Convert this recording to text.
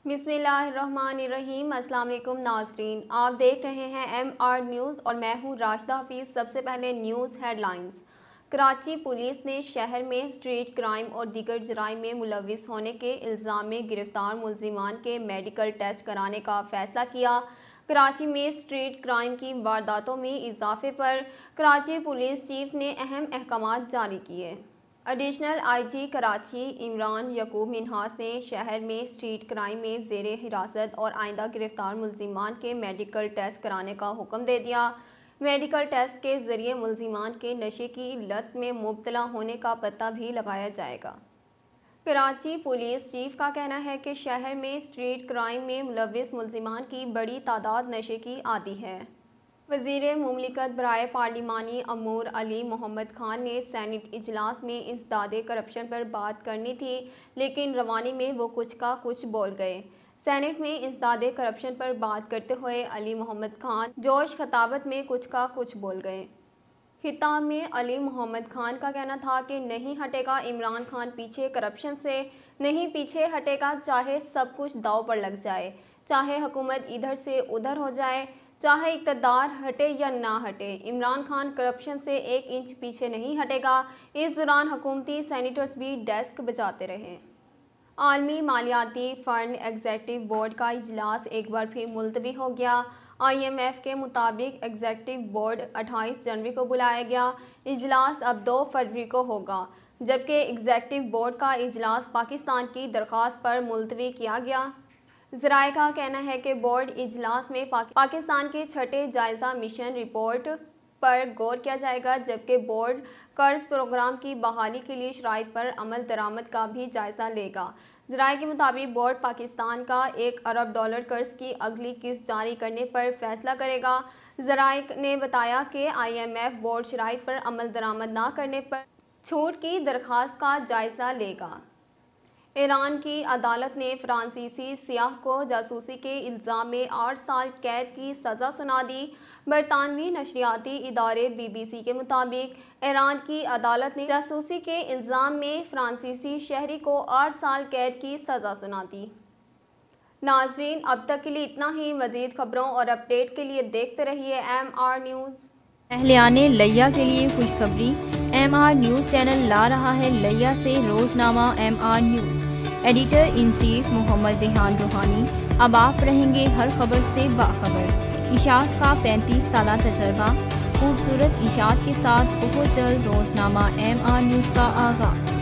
बिस्मिल्लाहिर्रहमानिर्रहीम। अस्सलाम वालेकुम नाज़रीन, आप देख रहे हैं MR न्यूज़ और मैं हूं राशिदा हफीज़। सबसे पहले न्यूज़ हेडलाइंस। कराची पुलिस ने शहर में स्ट्रीट क्राइम और दीगर जराइम में मुलविस होने के इल्ज़ाम में गिरफ्तार मुल्ज़िमान के मेडिकल टेस्ट कराने का फैसला किया। कराची में स्ट्रीट क्राइम की वारदातों में इजाफे पर कराची पुलिस चीफ ने अहम अहकामात जारी किए। एडिशनल IG कराची इमरान यकूब मिन्हास ने शहर में स्ट्रीट क्राइम में ज़ेरे हिरासत और आइंदा गिरफ्तार मुल्ज़िमान के मेडिकल टेस्ट कराने का हुक्म दे दिया। मेडिकल टेस्ट के ज़रिए मुल्ज़िमान के नशे की लत में मुब्तला होने का पता भी लगाया जाएगा। कराची पुलिस चीफ का कहना है कि शहर में स्ट्रीट क्राइम में मुलविस मुल्ज़िमान की बड़ी तादाद नशे की आदी है। वज़ीर मुमलिकत बराए पार्लिमानी अमूर अली मोहम्मद खान ने सेनेट इजलास में इंसदादे करप्शन पर बात करनी थी, लेकिन रवानी में वो कुछ का कुछ बोल गए। सेनेट में इंसदादे करप्शन पर बात करते हुए अली मोहम्मद खान जोश खताबत में कुछ का कुछ बोल गए। खिताब में अली मोहम्मद खान का कहना था कि नहीं हटेगा इमरान खान पीछे करप्शन से, नहीं पीछे हटेगा, चाहे सब कुछ दाव पर लग जाए, चाहे हुकूमत इधर से उधर हो जाए, चाहे इक़्तिदार हटे या ना हटे, इमरान खान करप्शन से 1 इंच पीछे नहीं हटेगा। इस दौरान हुकूमती सेनेटर्स भी डेस्क बजाते रहे। आलमी मालियाती फ़ंड एग्जीक्यूटिव बोर्ड का इजलास एक बार फिर मुलतवी हो गया। IMF के मुताबिक एग्जीक्यूटिव बोर्ड 28 जनवरी को बुलाया गया। इजलास अब 2 फरवरी को होगा, जबकि एग्जीक्यूटिव बोर्ड का इजलास पाकिस्तान की दरख्वास्त पर मुलतवी किया गया। ज़राए का कहना है कि बोर्ड इजलास में पाकिस्तान के छठे जायज़ा मिशन रिपोर्ट पर गौर किया जाएगा, जबकि बोर्ड कर्ज प्रोग्राम की बहाली के लिए शराइत पर अमल दरामद का भी जायज़ा लेगा। ज़राए के मुताबिक बोर्ड पाकिस्तान का $1 अरब कर्ज की अगली किस्त जारी करने पर फैसला करेगा। ज़राए ने बताया कि IMF बोर्ड शराइत पर अमल दरामद ना करने पर छूट की दरख्वास्त का जायज़ा लेगा। ईरान की अदालत ने फ्रांसीसी सियाह को जासूसी के इल्ज़ाम में 8 साल कैद की सज़ा सुना दी। बरतानवी नशरियाती इदारे BBC के मुताबिक ईरान की अदालत ने जासूसी के इल्ज़ाम में फ्रांसीसी शहरी को 8 साल कैद की सज़ा सुना दी। नाज़रीन, अब तक के लिए इतना ही। मज़ीद खबरों और अपडेट के लिए देखते रहिए MR न्यूज़। अहलियाने लैया के लिए खुशखबरी। MR न्यूज़ चैनल ला रहा है लैया से रोज़नामा MR news. Editor in chief Mohammad Rehan Roohani. अब आप रहेंगे हर खबर से बाखबर। इशात का 35 साला तजर्बा, खूबसूरत इशात के साथ बहुत जल्द रोज़नामा MR न्यूज़ का आगाज़।